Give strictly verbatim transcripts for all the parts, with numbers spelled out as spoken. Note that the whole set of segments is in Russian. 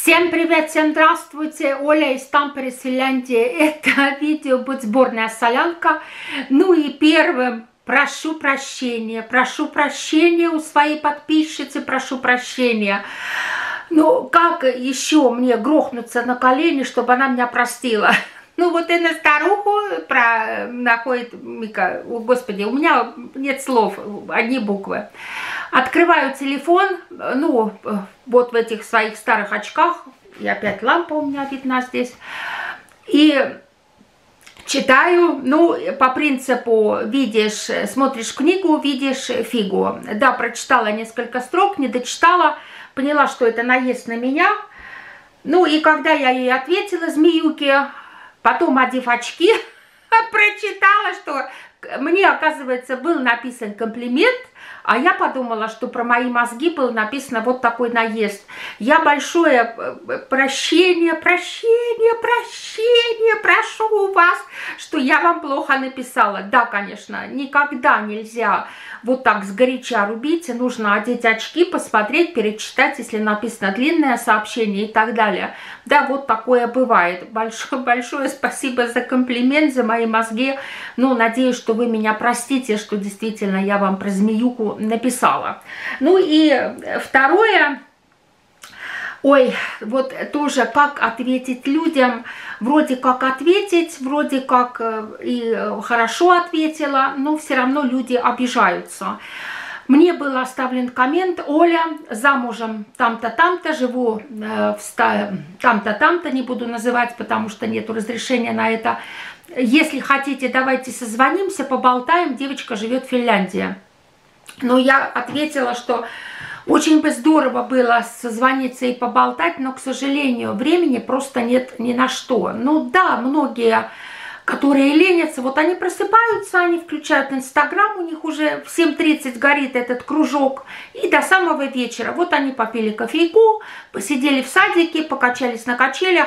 Всем привет, всем здравствуйте, Оля из Тампере, Финляндии. Это видео будет сборная солянка. Ну и первым прошу прощения, прошу прощения у своей подписчицы, прошу прощения. Ну как еще мне грохнуться на колени, чтобы она меня простила? Ну вот и на старуху про находит Мика, о, господи, у меня нет слов, одни буквы. Открываю телефон, ну, вот в этих своих старых очках, и опять лампа у меня видна здесь, и читаю, ну, по принципу, видишь, смотришь книгу, видишь фигу. Да, прочитала несколько строк, не дочитала, поняла, что это наезд на меня. Ну, и когда я ей ответила, змеюке, потом, одев очки, прочитала, что мне, оказывается, был написан комплимент, а я подумала, что про мои мозги был написан вот такой наезд. Я большое прощение, прощение, прощение прошу у вас, что я вам плохо написала. Да, конечно, никогда нельзя вот так сгоряча рубить. Нужно одеть очки, посмотреть, перечитать, если написано длинное сообщение и так далее. Да, вот такое бывает. Большое, большое спасибо за комплимент, за мои мозги. Ну, надеюсь, что вы меня простите, что действительно я вам про змеюку написала. Ну и второе, ой, вот тоже как ответить людям, вроде как ответить, вроде как и хорошо ответила, но все равно люди обижаются. Мне был оставлен коммент: Оля, замужем там-то, там-то, живу в там-то, там-то, не буду называть, потому что нету разрешения на это. Если хотите, давайте созвонимся, поболтаем, девочка живет в Финляндии. Но я ответила, что очень бы здорово было созвониться и поболтать, но, к сожалению, времени просто нет ни на что. Ну да, многие, которые ленятся, вот они просыпаются, они включают Инстаграм, у них уже в семь тридцать горит этот кружок, и до самого вечера. Вот они попили кофейку, посидели в садике, покачались на качелях,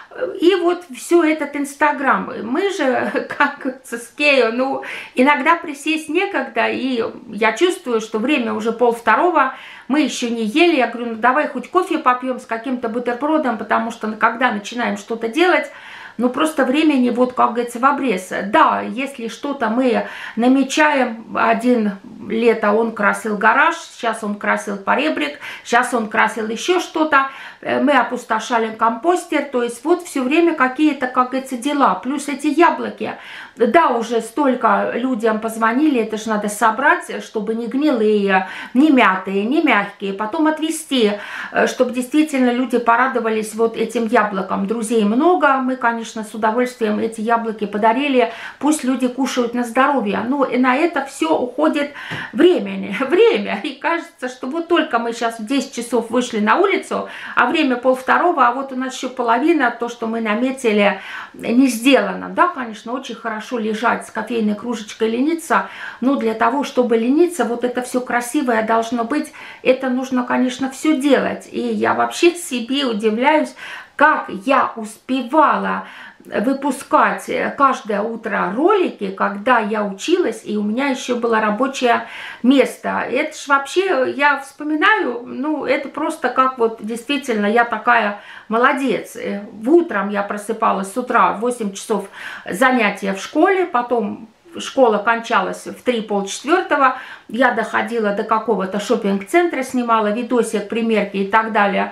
и вот все этот Инстаграм. Мы же, как цискею, ну, иногда присесть некогда, и я чувствую, что время уже полвторого, мы еще не ели. Я говорю, ну давай хоть кофе попьем с каким-то бутербродом, потому что когда начинаем что-то делать, ну просто времени, вот как говорится, в обрез. Да, если что-то мы намечаем, один лето он красил гараж, сейчас он красил поребрик, сейчас он красил еще что-то, мы опустошали компостер, то есть вот все время какие-то, как говорится, дела. Плюс эти яблоки, да, уже столько людям позвонили, это же надо собрать, чтобы не гнилые, не мятые, не мягкие, потом отвезти, чтобы действительно люди порадовались вот этим яблоком. Друзей много, мы, конечно, с удовольствием эти яблоки подарили, пусть люди кушают на здоровье. Ну и на это все уходит времени, время. И кажется, что вот только мы сейчас в десять часов вышли на улицу, а время полвторого, а вот у нас еще половина, то, что мы наметили, не сделано. Да, конечно, очень хорошо лежать с кофейной кружечкой, лениться, но для того, чтобы лениться, вот это все красивое должно быть, это нужно, конечно, все делать. И я вообще себе удивляюсь, как я успевала выпускать каждое утро ролики, когда я училась, и у меня еще было рабочее место. Это ж вообще, я вспоминаю, ну, это просто как вот действительно я такая молодец. В утром я просыпалась с утра в восемь часов, занятия в школе, потом школа кончалась в три полчетвертого, я доходила до какого-то шопинг-центра, снимала видосик, примерки и так далее,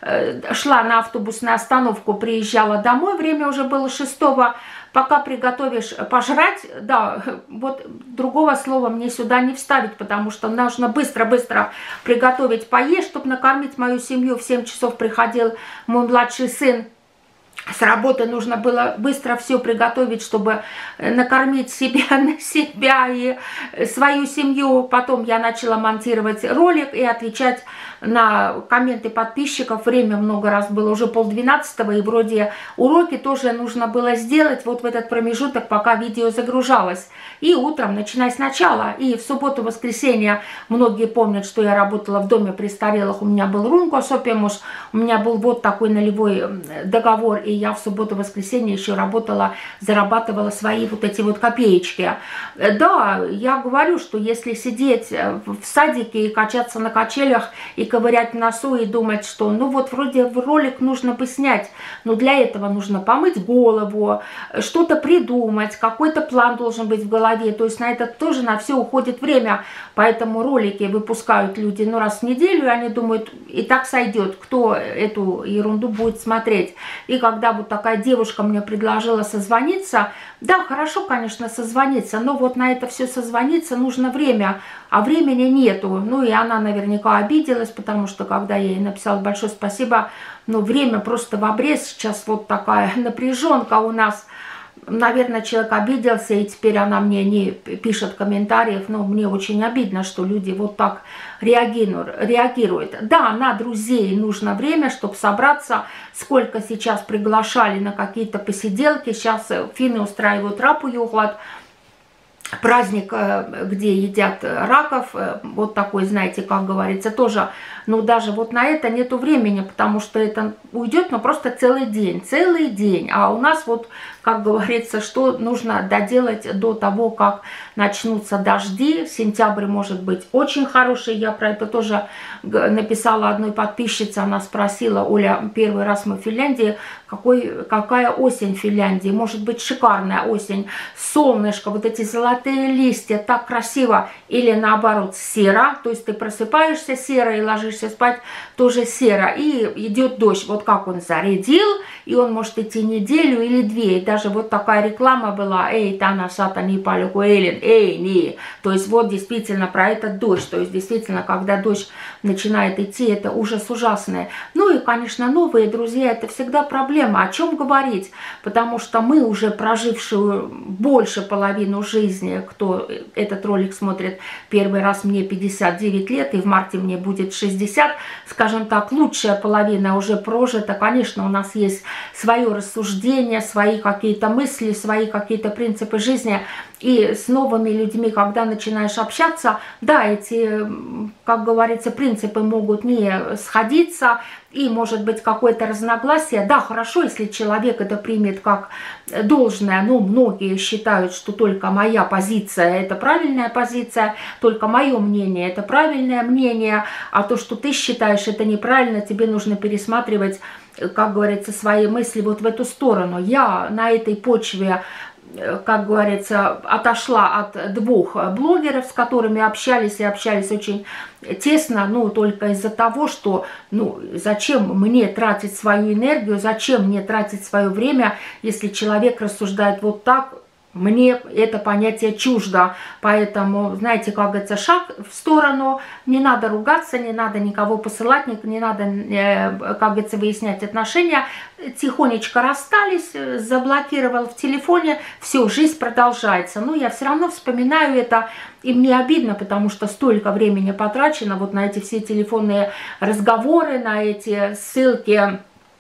шла на автобусную остановку, приезжала домой, время уже было шестого, пока приготовишь пожрать, да, вот другого слова мне сюда не вставить, потому что нужно быстро-быстро приготовить поесть, чтобы накормить мою семью. В семь часов приходил мой младший сын с работы, нужно было быстро все приготовить, чтобы накормить себя, на себя и свою семью. Потом я начала монтировать ролик и отвечать на комменты подписчиков. Время много раз было, уже полдвенадцатого, и вроде уроки тоже нужно было сделать вот в этот промежуток, пока видео загружалось. И утром, начиная сначала, и в субботу-воскресенье, многие помнят, что я работала в доме престарелых, у меня был рункосопимус, у меня был вот такой нулевой договор, и я в субботу-воскресенье еще работала, зарабатывала свои вот эти вот копеечки. Да, я говорю, что если сидеть в садике и качаться на качелях, и ковырять в носу, и думать, что ну вот вроде ролик нужно бы снять, но для этого нужно помыть голову, что-то придумать, какой-то план должен быть в голове, то есть на это тоже на все уходит время, поэтому ролики выпускают люди ну раз в неделю, и они думают, и так сойдет, кто эту ерунду будет смотреть. И когда вот такая девушка мне предложила созвониться, да, хорошо, конечно, созвониться, но вот на это все созвониться нужно время, а времени нету. Ну и она наверняка обиделась, потому что когда я ей написала большое спасибо, ну время просто в обрез, сейчас вот такая напряженка у нас. Наверное, человек обиделся, и теперь она мне не пишет комментариев, но мне очень обидно, что люди вот так реагируют. Да, на друзей нужно время, чтобы собраться. Сколько сейчас приглашали на какие-то посиделки, сейчас финны устраивают рапу-юглад, праздник, где едят раков, вот такой, знаете, как говорится, тоже, ну даже вот на это нету времени, потому что это уйдет, ну просто целый день, целый день, а у нас вот, как говорится, что нужно доделать до того, как начнутся дожди, сентябрь может быть очень хороший, я про это тоже написала одной подписчице, она спросила, Оля, первый раз мы в Финляндии, какой, какая осень в Финляндии, может быть шикарная осень, солнышко, вот эти золотые листья, так красиво, или наоборот серо, то есть ты просыпаешься серо и ложишься спать тоже серо, и идет дождь, вот как он зарядил, и он может идти неделю или две, и даже вот такая реклама была, эй, тана сата не палюку элен, эй, не, то есть вот действительно про этот дождь, то есть действительно, когда дождь начинает идти, это ужас ужасный. Ну и, конечно, новые друзья, это всегда проблема, о чем говорить, потому что мы уже прожившую больше половину жизни, кто этот ролик смотрит первый раз, мне пятьдесят девять лет, и в марте мне будет шестьдесят, скажем так, лучшая половина уже прожита, конечно, у нас есть свое рассуждение, свои какие-то мысли, свои какие-то принципы жизни, и с новыми людьми, когда начинаешь общаться, да, эти, как говорится, принципы могут не сходиться, и может быть какое-то разногласие. Да, хорошо, если человек это примет как должное, но многие считают, что только моя позиция – это правильная позиция, только мое мнение – это правильное мнение, а то, что ты считаешь, это неправильно, тебе нужно пересматривать, как говорится, свои мысли вот в эту сторону. Я на этой почве, как говорится, отошла от двух блогеров, с которыми общались и общались очень тесно, ну, только из-за того, что, ну, зачем мне тратить свою энергию, зачем мне тратить свое время, если человек рассуждает вот так. Мне это понятие чуждо, поэтому, знаете, как говорится, шаг в сторону, не надо ругаться, не надо никого посылать, не, не надо, как говорится, выяснять отношения, тихонечко расстались, заблокировал в телефоне, все, жизнь продолжается. Но я все равно вспоминаю это, и мне обидно, потому что столько времени потрачено вот на эти все телефонные разговоры, на эти ссылки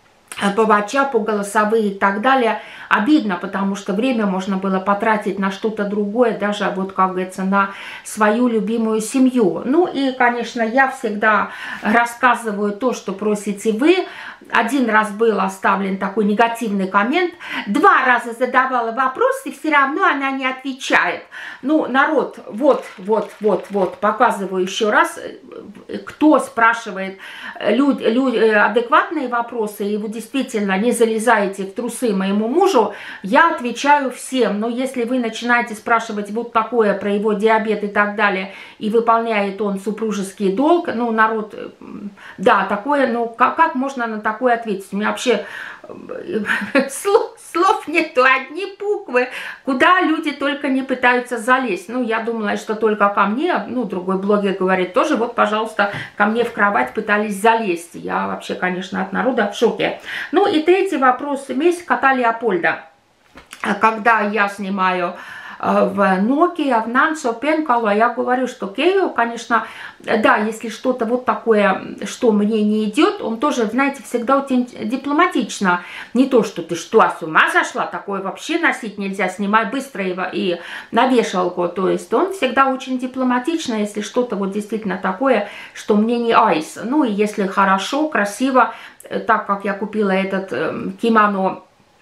по WhatsApp, голосовые и так далее. Обидно, потому что время можно было потратить на что-то другое, даже вот, как говорится, на свою любимую семью. Ну и, конечно, я всегда рассказываю то, что просите вы. Один раз был оставлен такой негативный коммент, два раза задавала вопрос, и все равно она не отвечает. Ну, народ, вот, вот, вот, вот, показываю еще раз, кто спрашивает люд, люд, адекватные вопросы, и вы действительно не залезаете в трусы моему мужу, я отвечаю всем. Но если вы начинаете спрашивать вот такое про его диабет и так далее, и выполняет он супружеский долг, ну, народ, да, такое, ну, как, как можно на такое ответить? У меня вообще слов, слов нету, одни буквы, куда люди только не пытаются залезть. Ну, я думала, что только ко мне, ну, другой блогер говорит тоже, вот, пожалуйста, ко мне в кровать пытались залезть. Я вообще, конечно, от народа в шоке. Ну, и третий вопрос. Месть кота Леопольда. Когда я снимаю в Nokia, в Нансо, Пенкало. Я говорю, что Кею, конечно, да, если что-то вот такое, что мне не идет, он тоже, знаете, всегда очень дипломатично. Не то, что ты что, с ума зашла, такое вообще носить нельзя, снимай быстро его и на вешалку. То есть он всегда очень дипломатично, если что-то вот действительно такое, что мне не айс. Ну и если хорошо, красиво, так как я купила этот э, кимоно,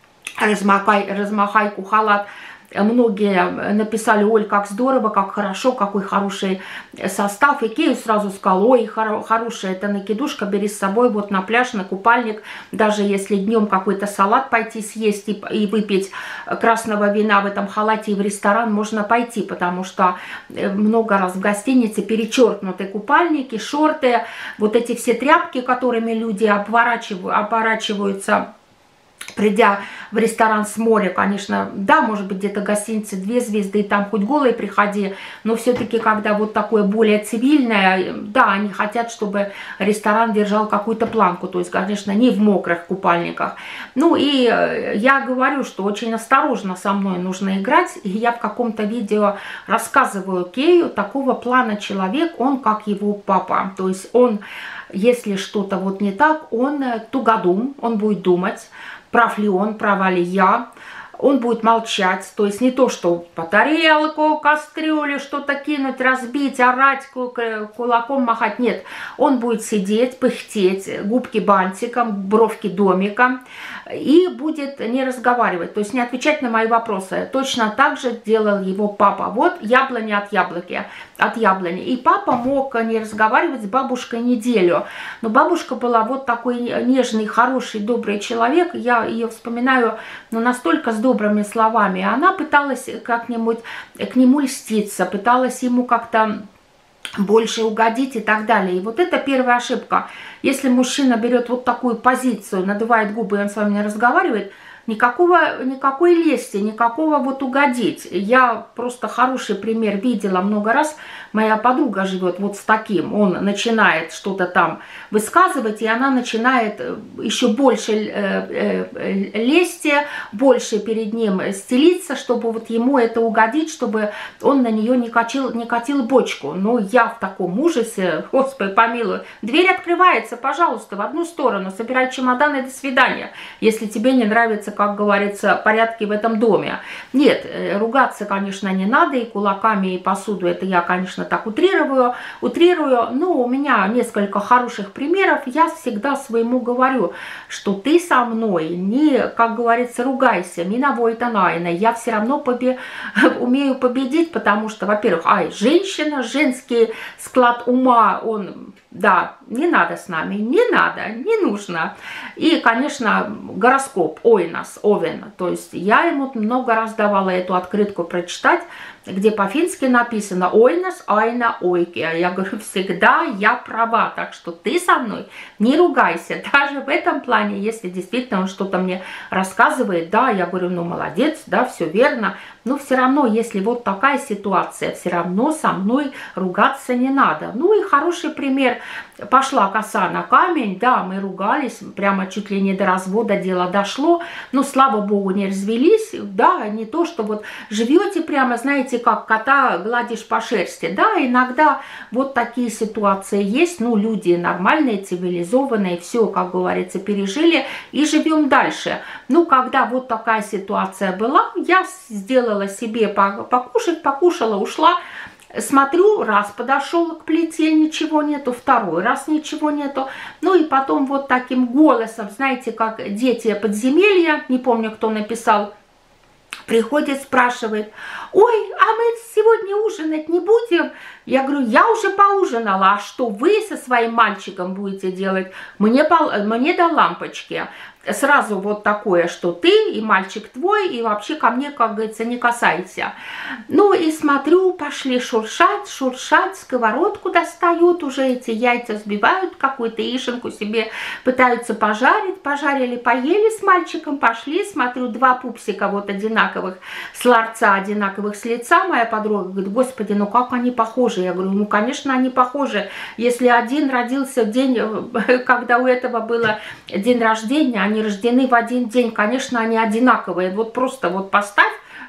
размахай, размахайку, халат, многие написали: Оль, как здорово, как хорошо, какой хороший состав. И Кею сразу сказал: ой, хоро хорошая эта накидушка, бери с собой вот на пляж, на купальник. Даже если днем какой-то салат пойти съесть и, и выпить красного вина в этом халате, и в ресторан можно пойти, потому что много раз в гостинице перечеркнуты купальники, шорты, вот эти все тряпки, которыми люди обворачивают, оборачиваются, придя в ресторан с моря. Конечно, да, может быть, где-то гостиницы две звезды, и там хоть голый приходи, но все-таки, когда вот такое более цивильное, да, они хотят, чтобы ресторан держал какую-то планку, то есть, конечно, не в мокрых купальниках. Ну и я говорю, что очень осторожно со мной нужно играть, и я в каком-то видео рассказываю Кею, такого плана человек, он как его папа, то есть он, если что-то вот не так, он тугодум, он будет думать, прав ли он, права ли я, он будет молчать, то есть не то, что по тарелку, кастрюлю что-то кинуть, разбить, орать, кулаком махать, нет, он будет сидеть, пыхтеть, губки бантиком, бровки домиком, и будет не разговаривать, то есть не отвечать на мои вопросы. Точно так же делал его папа. Вот яблоня от яблоки, от яблони. И папа мог не разговаривать с бабушкой неделю. Но бабушка была вот такой нежный, хороший, добрый человек. Я ее вспоминаю, но настолько с добрыми словами. Она пыталась как-нибудь к нему льститься, пыталась ему как-то больше угодить и так далее. И вот это первая ошибка. Если мужчина берет вот такую позицию, надувает губы, и он с вами не разговаривает, никакого, никакой лести, никакого вот угодить. Я просто хороший пример видела много раз. Моя подруга живет вот с таким. Он начинает что-то там высказывать, и она начинает еще больше э, э, лести, больше перед ним стелиться, чтобы вот ему это угодить, чтобы он на нее не катил, не катил бочку. Но я в таком ужасе, Господи помилуй, дверь открывается, пожалуйста, в одну сторону, собирай чемоданы, до свидания, если тебе не нравится, как говорится, порядки в этом доме. Нет, ругаться, конечно, не надо, и кулаками, и посуду, это я, конечно, так утрирую, утрирую, но у меня несколько хороших примеров. Я всегда своему говорю, что ты со мной не, как говорится, ругайся, миновой тонайна, я все равно побе... умею победить, потому что, во-первых, ай, женщина, женский склад ума, он... Да, не надо с нами, не надо, не нужно. И, конечно, гороскоп Ойнас, Овен. То есть я ему много раз давала эту открытку прочитать, где по-фински написано Ойнас, Айна, Ойки. Я говорю, всегда я права, так что ты со мной не ругайся. Даже в этом плане, если действительно он что-то мне рассказывает, да, я говорю, ну молодец, да, все верно. Но все равно, если вот такая ситуация, все равно со мной ругаться не надо. Ну и хороший пример. Пошла коса на камень, да, мы ругались, прямо чуть ли не до развода дело дошло, но, слава богу, не развелись, да, не то, что вот живете прямо, знаете, как кота гладишь по шерсти, да, иногда вот такие ситуации есть, ну, люди нормальные, цивилизованные, все, как говорится, пережили и живем дальше. Ну, когда вот такая ситуация была, я сделала себе покушать, покушала, ушла. Смотрю, раз подошел к плите, ничего нету, второй раз ничего нету. Ну и потом вот таким голосом, знаете, как дети подземелья, не помню, кто написал, приходит, спрашивает, ой, а мы сегодня ужинать не будем? Я говорю, я уже поужинала, а что вы со своим мальчиком будете делать? Мне, мне до лампочки. Сразу вот такое, что ты и мальчик твой, и вообще ко мне, как говорится, не касайся. Ну и смотрю, пошли шуршать, шуршать, сковородку достают, уже эти яйца сбивают, какую-то яишенку себе пытаются пожарить, пожарили, поели с мальчиком, пошли, смотрю, два пупсика вот одинаковых, с ларца одинаковых с лица. Моя подруга говорит, господи, ну как они похожи? Я говорю, ну конечно они похожи, если один родился в день, когда у этого было день рождения, они рождены в один день, конечно, они одинаковые. Вот просто вот поставь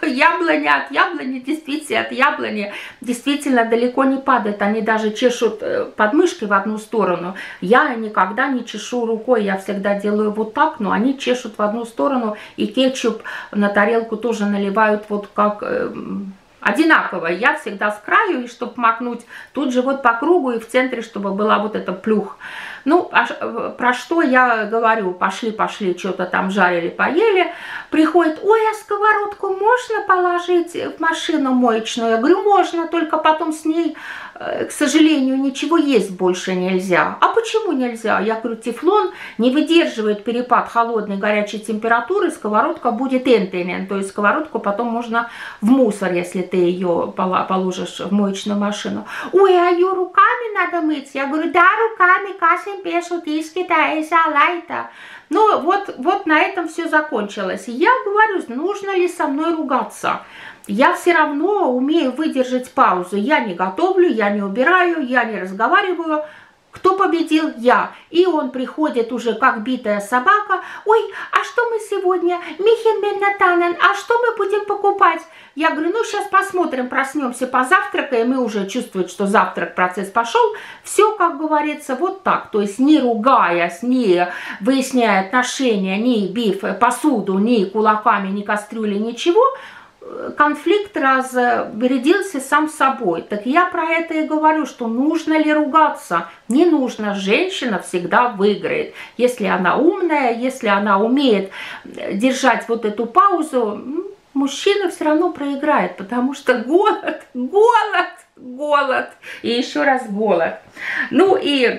яблоня от яблони, действительно, от яблони действительно далеко не падает. Они даже чешут подмышкой в одну сторону. Я никогда не чешу рукой, я всегда делаю вот так, но они чешут в одну сторону, и кетчуп на тарелку тоже наливают вот как... одинаково. Я всегда с краю, и чтобы макнуть тут же вот по кругу, и в центре, чтобы была вот эта плюх. Ну, а про что я говорю? Пошли, пошли, что-то там жарили, поели. Приходит, ой, а сковородку можно положить в машину моечную? Я говорю, можно, только потом с ней, к сожалению, ничего есть больше нельзя. А почему нельзя? Я говорю, тефлон не выдерживает перепад холодной горячей температуры, сковородка будет энтенен, то есть сковородку потом можно в мусор, если ты ее положишь в моечную машину. Ой, а ее руками надо мыть? Я говорю, да, руками, кашем пешу, тиски, таэса, лайта. Ну, вот, вот на этом все закончилось. Я говорю, нужно ли со мной ругаться? Я все равно умею выдержать паузу. Я не готовлю, я не убираю, я не разговариваю. Кто победил? Я. И он приходит уже как битая собака. Ой, а что мы сегодня? Михин бен Натанен, а что мы будем покупать? Я говорю, ну сейчас посмотрим, проснемся, позавтракаем, и уже чувствует, что завтрак, процесс пошел. Все, как говорится, вот так. То есть не ругаясь, не выясняя отношения, ни бив посуду, ни кулаками, ни кастрюли, ничего, конфликт разрядился сам собой. Так я про это и говорю, что нужно ли ругаться? Не нужно. Женщина всегда выиграет. Если она умная, если она умеет держать вот эту паузу, мужчина все равно проиграет, потому что голод, голод, голод и еще раз голод. Ну и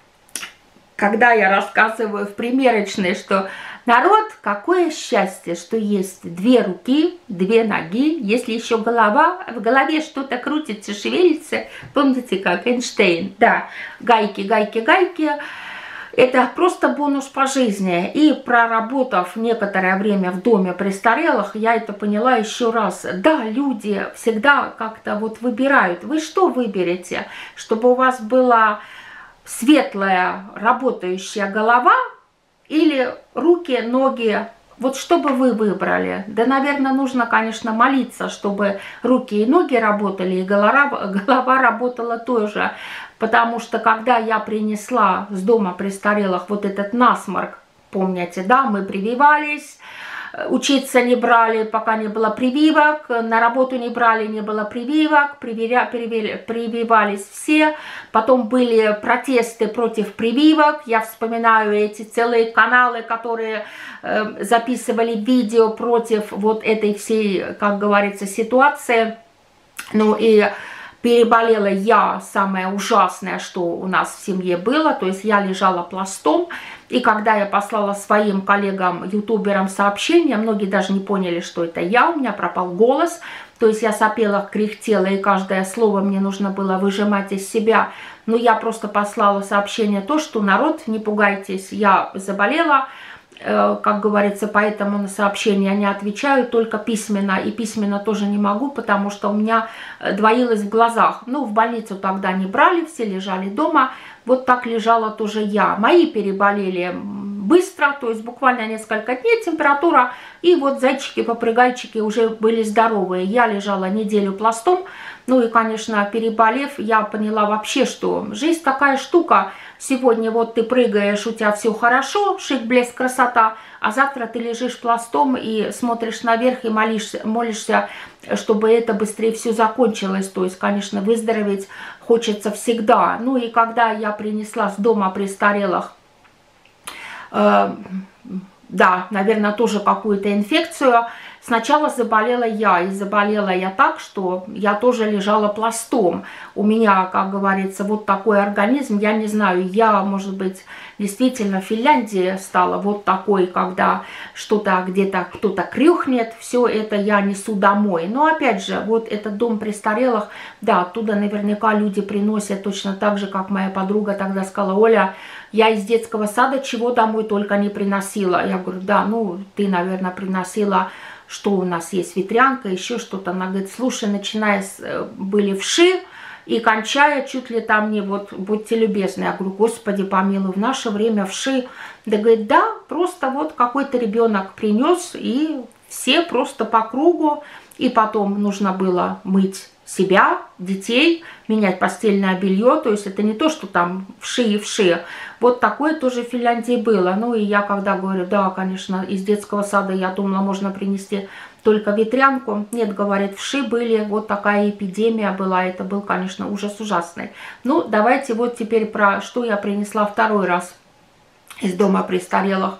когда я рассказываю в примерочной, что народ, какое счастье, что есть две руки, две ноги, если еще голова, в голове что-то крутится, шевелится, помните, как Эйнштейн, да, гайки, гайки, гайки, это просто бонус по жизни. И проработав некоторое время в доме престарелых, я это поняла еще раз. Да, люди всегда как-то вот выбирают. Вы что выберете? Чтобы у вас была светлая работающая голова или руки, ноги? Вот что бы вы выбрали? Да, наверное, нужно, конечно, молиться, чтобы руки и ноги работали, и голова, голова работала тоже. Потому что, когда я принесла с дома престарелых вот этот насморк, помните, да, мы прививались, учиться не брали, пока не было прививок, на работу не брали, не было прививок, привиря, привили, прививались все, потом были протесты против прививок, я вспоминаю эти целые каналы, которые э, записывали видео против вот этой всей, как говорится, ситуации, ну и переболела я, самое ужасное, что у нас в семье было, то есть я лежала пластом, и когда я послала своим коллегам-ютуберам сообщение, многие даже не поняли, что это я, у меня пропал голос, то есть я сопела, кряхтела, и каждое слово мне нужно было выжимать из себя, но я просто послала сообщение, то, что народ, не пугайтесь, я заболела, как говорится, поэтому на сообщения не отвечаю, только письменно. И письменно тоже не могу, потому что у меня двоилось в глазах. Ну, в больницу тогда не брали, все лежали дома. Вот так лежала тоже я. Мои переболели быстро, то есть буквально несколько дней температура. И вот зайчики-попрыгайчики уже были здоровые. Я лежала неделю пластом. Ну и, конечно, переболев, я поняла вообще, что жизнь такая штука. Сегодня вот ты прыгаешь, у тебя все хорошо, шик, блеск, красота, а завтра ты лежишь пластом и смотришь наверх и молишься, молишься, чтобы это быстрее все закончилось. То есть, конечно, выздороветь хочется всегда. Ну и когда я принесла с дома престарелых, э, да, наверное, тоже какую-то инфекцию, сначала заболела я, и заболела я так, что я тоже лежала пластом. У меня, как говорится, вот такой организм, я не знаю, я, может быть, действительно в Финляндии стала вот такой, когда что-то где-то кто-то крюхнет, все это я несу домой. Но опять же, вот этот дом престарелых, да, оттуда наверняка люди приносят точно так же, как моя подруга тогда сказала: Оля, я из детского сада чего домой только не приносила. Я говорю, да, ну, ты, наверное, приносила, что у нас есть ветрянка, еще что-то. Она говорит, слушай, начиная с, были вши и кончая чуть ли там не вот, будьте любезны. Я говорю, Господи помилуй, в наше время вши. Да, говорит, да, просто вот какой-то ребенок принес, и все просто по кругу. И потом нужно было мыть себя, детей, менять постельное белье. То есть это не то, что там вши и вши. Вот такое тоже в Финляндии было. Ну и я когда говорю, да, конечно, из детского сада я думала, можно принести только ветрянку. Нет, говорят, вши были, вот такая эпидемия была. Это был, конечно, ужас ужасный. Ну, давайте вот теперь про что я принесла второй раз из дома престарелых.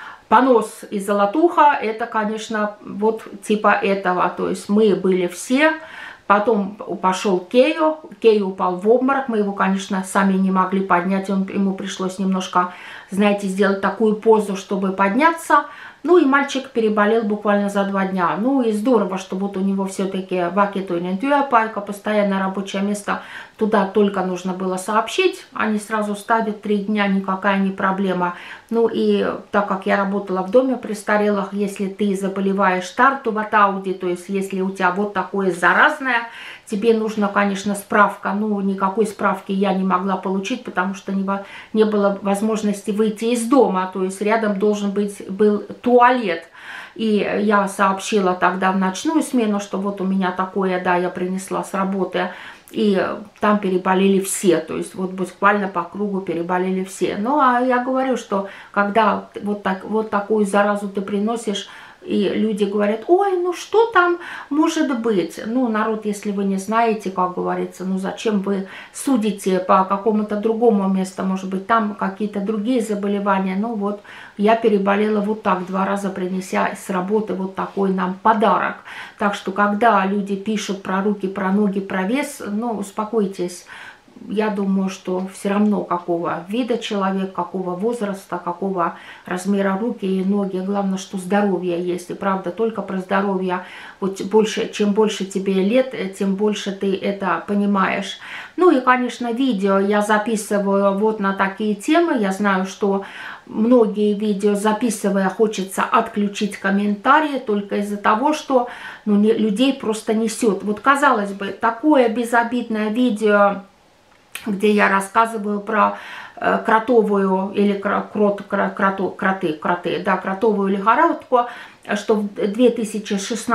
Понос и золотуха, это, конечно, вот типа этого. То есть мы были все. Потом пошел Кею, Кею упал в обморок, мы его, конечно, сами не могли поднять, он, ему пришлось немножко, знаете, сделать такую позу, чтобы подняться. Ну и мальчик переболел буквально за два дня. Ну и здорово, что вот у него все-таки вакитуинен työpaikka, постоянное рабочее место, туда только нужно было сообщить, они сразу ставят три дня, никакая не проблема. Ну и так как я работала в доме престарелых, если ты заболеваешь тартуватауди, то есть если у тебя вот такое заразное, тебе нужно, конечно, справка. Ну, никакой справки я не могла получить, потому что не, не было возможности выйти из дома. То есть рядом должен быть был туалет. И я сообщила тогда в ночную смену, что вот у меня такое, да, я принесла с работы. И там переболели все, то есть вот буквально по кругу переболели все. Ну, а я говорю, что когда вот, так, вот такую заразу ты приносишь, и люди говорят, ой, ну что там может быть? Ну, народ, если вы не знаете, как говорится, ну зачем вы судите по какому-то другому месту, может быть, там какие-то другие заболевания. Ну вот, я переболела вот так, два раза принеся с работы вот такой нам подарок. Так что, когда люди пишут про руки, про ноги, про вес, ну, успокойтесь. Я думаю, что все равно какого вида человек, какого возраста, какого размера руки и ноги. Главное, что здоровье есть. И правда, только про здоровье. Вот больше, чем больше тебе лет, тем больше ты это понимаешь. Ну и, конечно, видео я записываю вот на такие темы. Я знаю, что многие видео, записывая, хочется отключить комментарии только из-за того, что ну, не, людей просто несет. Вот, казалось бы, такое безобидное видео, где я рассказываю про э, кротовую или крот, кроту, кроты, кроты, да, кротовую лихорадку, что в две тысячи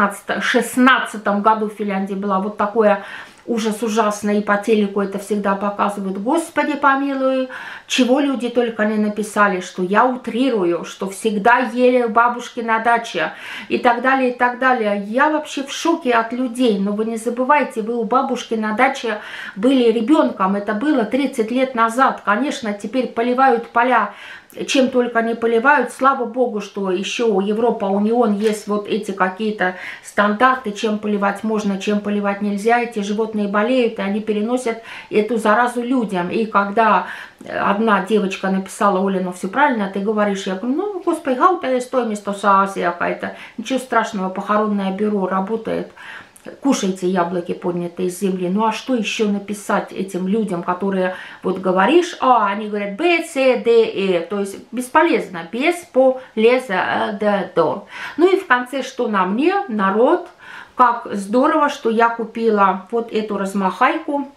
шестнадцатом году в Финляндии было вот такое ужас ужасный, и по телеку это всегда показывают. Господи помилуй, чего люди только не написали, что я утрирую, что всегда ели бабушки на даче и так далее, и так далее. Я вообще в шоке от людей, но вы не забывайте, вы у бабушки на даче были ребенком, это было тридцать лет назад. Конечно, теперь поливают поля, чем только не поливают. Слава богу, что еще у Европа Унион есть вот эти какие-то стандарты, чем поливать можно, чем поливать нельзя. Эти животные болеют, и они переносят эту заразу людям. И когда одна девочка написала: Оля, ну все правильно, ты говоришь, я говорю, ну, господи, гаутая стоимость, Азия какая-то, ничего страшного, похоронное бюро работает. Кушайте яблоки, поднятые из земли. Ну а что еще написать этим людям, которые вот говоришь, а они говорят Б, С, Д, Э, то есть бесполезно, бесполезно, да, да. Ну и в конце, что на мне, народ, как здорово, что я купила вот эту размахайку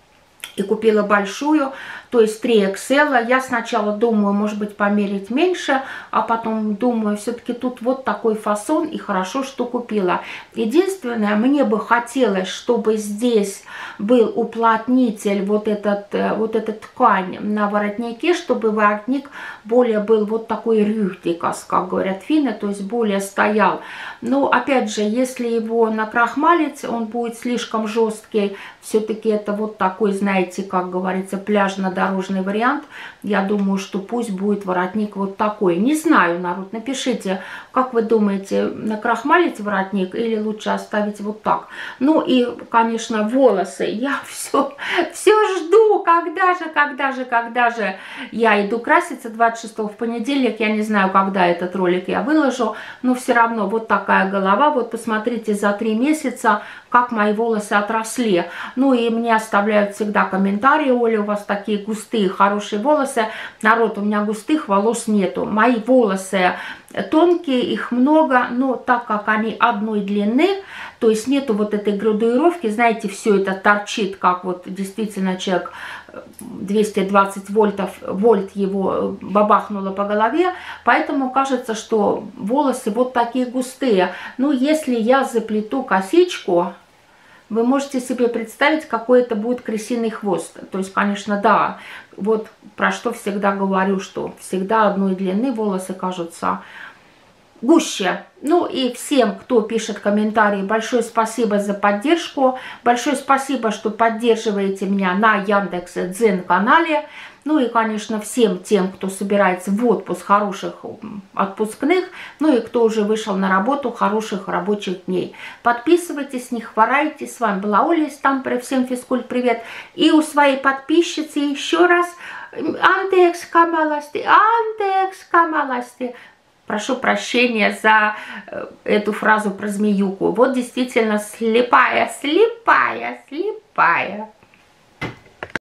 и купила большую, то есть три икс эл. Я сначала думаю, может быть, померить меньше, а потом думаю, все-таки тут вот такой фасон, и хорошо, что купила. Единственное, мне бы хотелось, чтобы здесь был уплотнитель, вот этот, вот эта ткань на воротнике, чтобы воротник более был вот такой рюхтикас, как говорят финны, то есть более стоял. Но, опять же, если его накрахмалить, он будет слишком жесткий. Все-таки это вот такой, знаете, как говорится, пляжно-дорожный вариант. Я думаю, что пусть будет воротник вот такой. Не знаю, народ, напишите, как вы думаете, накрахмалить воротник или лучше оставить вот так. Ну и, конечно, волосы. Я все, все жду, когда же, когда же, когда же я иду краситься двадцать шестого в понедельник. Я не знаю, когда этот ролик я выложу, но все равно вот такая голова. Вот посмотрите, за три месяца, как мои волосы отросли. Ну и мне оставляют всегда комментарии: Оля, у вас такие густые, хорошие волосы. Народ, у меня густых волос нету. Мои волосы тонкие, их много, но так как они одной длины, то есть нету вот этой градуировки, знаете, все это торчит, как вот действительно человек двести двадцать вольтов, вольт его бабахнуло по голове, поэтому кажется, что волосы вот такие густые. Ну, если я заплету косичку, вы можете себе представить, какой это будет крысиный хвост. То есть, конечно, да, вот про что всегда говорю, что всегда одной длины волосы кажутся гуще. Ну и всем, кто пишет комментарии, большое спасибо за поддержку. Большое спасибо, что поддерживаете меня на Яндекс.Дзен канале. Ну и, конечно, всем тем, кто собирается в отпуск, хороших отпускных, ну и кто уже вышел на работу, хороших рабочих дней. Подписывайтесь, не хворайте. С вами была Оля из Тампере. Всем физкульт привет. И у своей подписчицы еще раз антекс камаласти, антекс камаласти. Прошу прощения за эту фразу про змеюку. Вот действительно слепая, слепая, слепая.